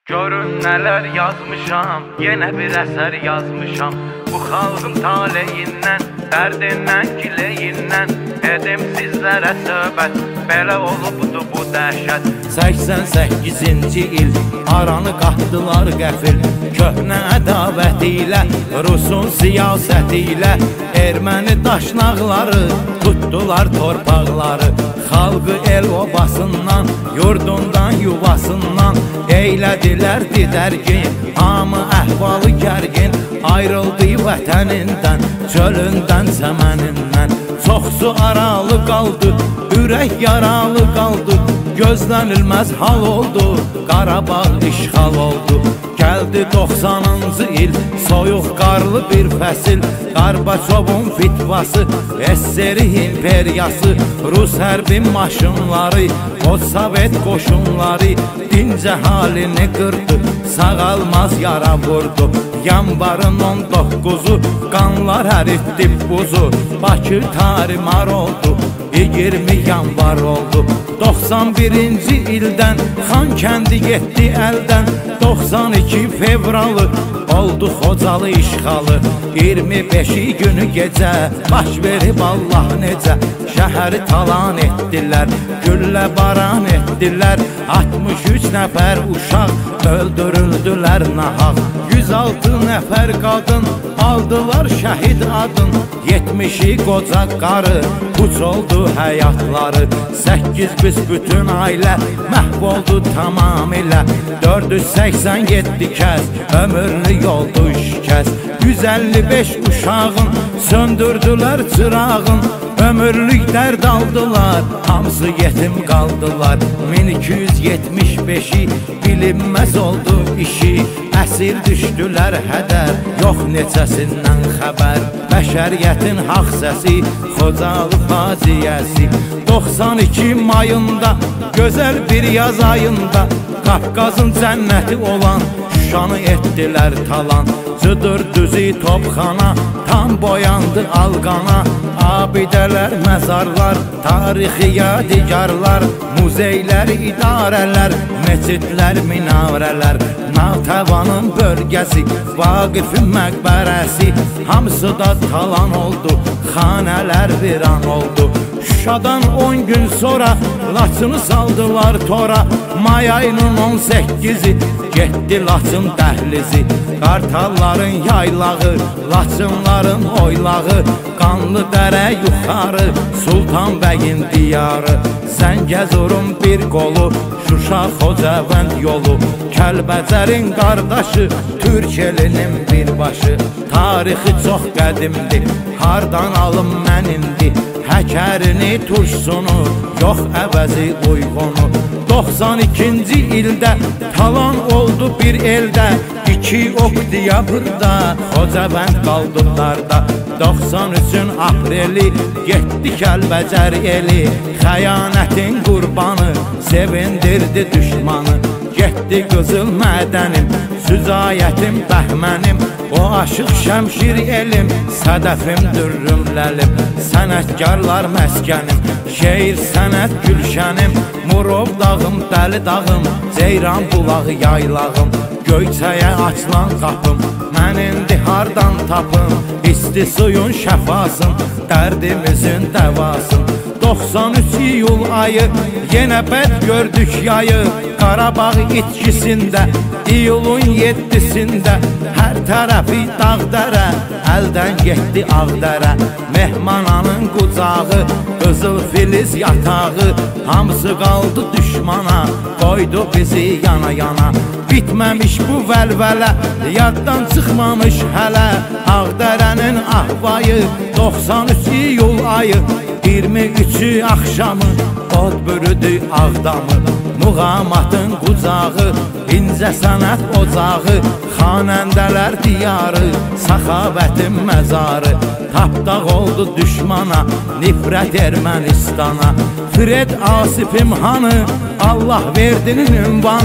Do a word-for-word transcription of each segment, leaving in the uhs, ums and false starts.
Görün neler yazmışam, yine bir eser yazmışam. Bu xalqın taleyindən, dərdindən, gileyindən edim sizlərə söhbət, belə olubdu bu dəhşət. Səksən səkkizinci il aranı qatdılar qəfil, köhnə ədavət ilə, Rusun siyasəti ilə erməni daşnaqları tutdular torpaqları. Xalqı el obasından, yurdundan, yuvasından eylədilər didərgin, hamı əhvalı gərgin, ayrıldı vətənindən, çölündən, çəmənindən. Çoxsu aralı qaldı, ürək yaralı qaldı, gözlənilməz hal oldu, Qarabağ işğal oldu. Gəldi doxsanıncı il, soyuq qarlı bir fəsil, Qarbaçovun fitvası, S S R imperiyası, Rus hərbi maşınları, o Sovet qoşunları dincə halini qırdı, sağalmaz yara vurdu. Yanvarın on dokkuzu qanlar əritdi buzu, Bakı tarimar oldu, iyirmi yanvar oldu. Doxsan birinci ildən Xankəndi getdi əldən, doxsan iki fevralı oldu Xocalı işğalı. iyirmi beşi günü gecə baş verib Allah necə, şəhəri talan etdilər, güllə baran etdilər. altmış üç nəfər uşaq öldürüldülər nahaq, yüz altı nəfər qadın aldılar şəhid adın. yetmişi qoca qarı puç oldu həyatları, səkkiz büsbütün ailə məhv oldu tamamilə. dörd yüz səksən yeddi kəs ömürlük oldu şikəst, yüz əlli beş uşağın söndürdülər çırağın. Ömürlük dərd aldılar, hamısı yetim qaldılar. min iki yüz yetmiş beşi bilinməz oldu işi, əsir düşdülər hədər, yox neçəsindən xəbər. Bəşəriyyətin haq səsi, Xocalı faciəsi. doxsan iki mayında, gözəl bir yaz ayında, Qafqazın cənnəti olan Şuşanı etdilər talan. Cıdır düzü topxana, tam boyandı alqana. Abidələr, məzarlar, tarixi yadigarlar, muzeylər, idarələr, meçidlər, minarələr, Natəvanın bölgəsi, Vaqifin məqbərəsi, hamısı da talan oldu, xanələr viran oldu. Şuşadan on gün sonra Laçını saldılar tora, may ayının on səkkizi getdi Laçın dəhlizi. Qartalların yaylağı, Laçınların oylağı, qanlı dərə yuxarı, Sultan bəyin diyarı. Zəngəzurun bir qolu, Şuşa Xocavənd yolu, Kəlbəcərin qardaşı, Türk elinin birbaşı. Tarixi çox qədimdir, hardan alım mən indi, həkərini, turşsunu, yox əvəzi uygunu. doxsan ikinci ildə talan oldu bir eldə, iki oktyabrda Xocavənd qaldı darda. doxsan üçün apreli getdi Kəlbəcər eli, xəyanətin qurbanı sevindirdi düşmanı. Getdi qızıl mədənim, süzayətim, bəhmənim, o aşıq şəmşir elim, sədəfim, dürrüm, ləlim, sənətkarlar məskənim, şeir, sənət, gülşənim, Murov dağım, dəli dağım, Ceyran bulağı, yaylağım, Göyçəyə açılan qapım, mən indi hardan tapım, isti suyun şəfasın, dərdimizin dəvasın. doxsan üç iyul ayı, yenə bəd gördük yayı, Qarabağ itkisində, iyulun yeddisində, hər tərəfi dağ dərə, əldən getdi ağ dərə. Mehmananın qucağı, qızıl filiz yatağı, hamısı qaldı düşmana, qoydu bizi yana yana. Bitməmiş bu vəlvələ, yaddan çıxmamış hələ, Ağdərənin ahvayı, doxsan üç iyul ayı, iyirmi üçü axşamı, od bürüdü Ağdamı. Muğamatın qucağı, incə sənət ocağı, xanəndələr diyarı, səxavətin məzarı. Tapdaq oldu düşmana, nifrət Ermənistana. Fred Asifim hanı, Allah verdinin ünvanı,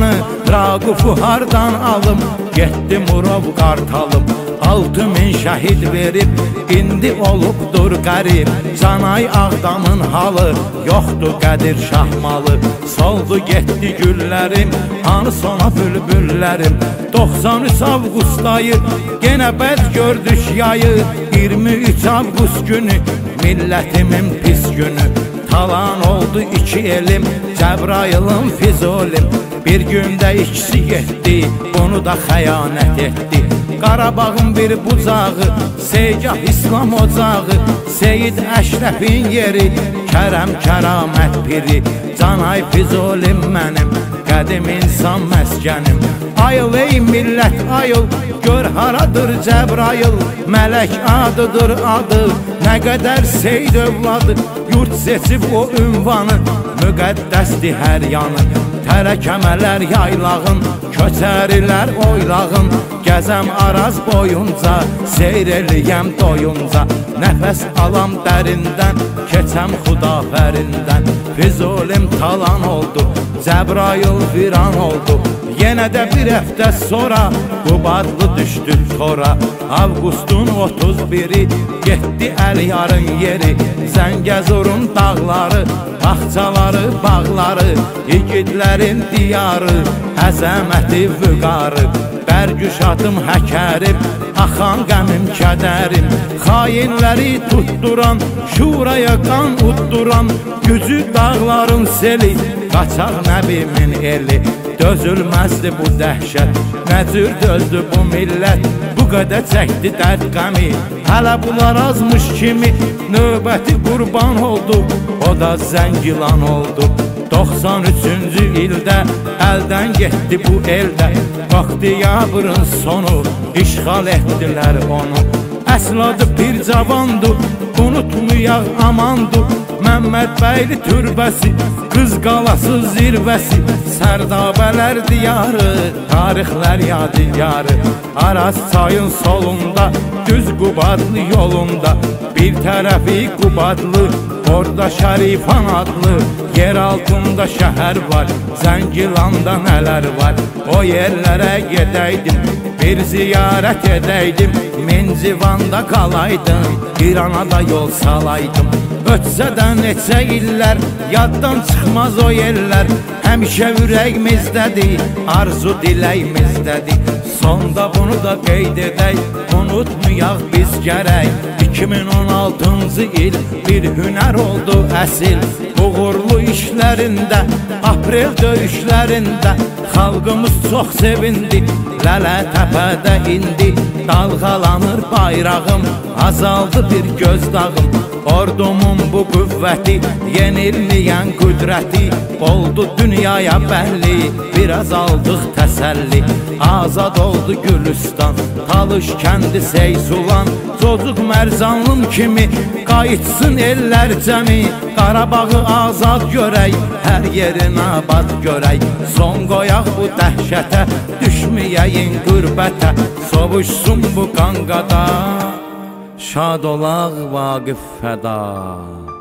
Raqufu hardan alım, getdi Murov Qartalım. Altı min şəhid verib, indi olubdur qərib. Canay Ağdamın halı, yoxdur Qədir Şahmalı. Soldu getdi güllərim, hanı sona bülbüllərim. doxsan üç avqust ayı, genə bəd gördük yayı. iyirmi üç avqust günü, millətimin pis günü. Talan oldu iki elim, Cəbrayılın Füzulim. Bir gündə ikisi getdi, onu da xəyanət etdi. Qarabağın bir bucağı, Seygah İslam ocağı. Seyid Əşrəfin yeri, Kərəm kəramət piri. Canay Füzulim mənim, qədim insan məskənim. Ayıl ey millət ayıl, gör haradır Cəbrayıl. Mələk adıdır adı, nə qədər Seyd övladı. Yurt seçib o ünvanı, müqəddəsdir hər yanı. Tərəkəmələr yaylağın, köçərilər oylağın. Gəzəm Araz boyunca, seyr eləyəm doyunca. Nəfəs alam dərindən, keçəm Xudafərindən. Füzulim talan oldu, Cəbrayıl viran oldu. Yenə də bir həftə sonra Qubadlı düşdü tora. Avqustun otuz biri getdi Əliyarın yeri. Zəngəzurun dağları, bağçaları, bağları. İgidlərin diyarı, əzəməti vüqarı. Bərgüşatım həkərib, axan qəmim kədərim. Xainləri tutduran, şuraya qan udduran. Gücü dağların seli, qaçaq nəbimin eli. Dözülməzdi bu dəhşət, nə cür dözdü bu millət. Bu qədər çəkdi dərd qəmi, hələ bunlar azmış kimi. Növbəti qurban oldu, o da Zəngilan oldu. doxsan üçüncü ildə əldən getdi bu eldə. Vaxtiyabrın sonu, işğal etdilər onu. Əsl adı bir cavandı, unutmayaq amandı. Məmməd bəyli türbəsi, Qız qalası zirvəsi. Sərdabələr diyarı, tarixlər yadigarı. Araz çayın solunda, düz Qubadlı yolunda. Bir tərəfi Qubadlı, orada Şərifan adlı. Yer altında şəhər var, Zəngilanda nələr var. O yerlərə gedəydim, bir ziyarət edəydim. Mincivanda qalaydım, İrana da yol salaydım. Ötsə də neçə illər, yaddan çıxmaz o yerlər. Həmişə ürəyimizdədir, arzu diləyimizdədir. Sonda bunu da qeyd edək, unutmayaq biz gərək. iki min on altıncı il bir hünər oldu əsil. Uğurlu işlərində, aprel döyüşlərində. Xalqımız çox sevindi, Lələ təpədə indi. Dalğalanır bayrağım, azaldı bir gözdağım. Ordumun bu qüvvəti, yenilməyən qüdrəti. Oldu dünyaya bəlli, biraz aldıq təsəlli. Azad oldu Gülüstan, Talış kəndi Seysulan. Cocuq Mərzanlım kimi, qayıtsın ellər cəmi. Qarabağı azad görək, hər yerin abad görək. Son qoyaq bu dəhşətə, düşməyəyin qürbətə. Sovuşsun bu qanqada, şad olaq Vaqif fəda.